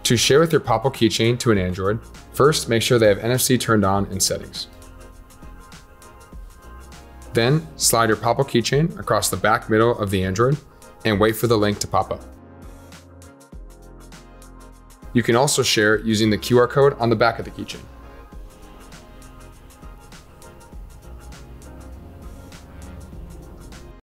To share with your Popl keychain to an Android, first make sure they have NFC turned on in settings. Then slide your Popl keychain across the back middle of the Android and wait for the link to pop up. You can also share using the QR code on the back of the keychain.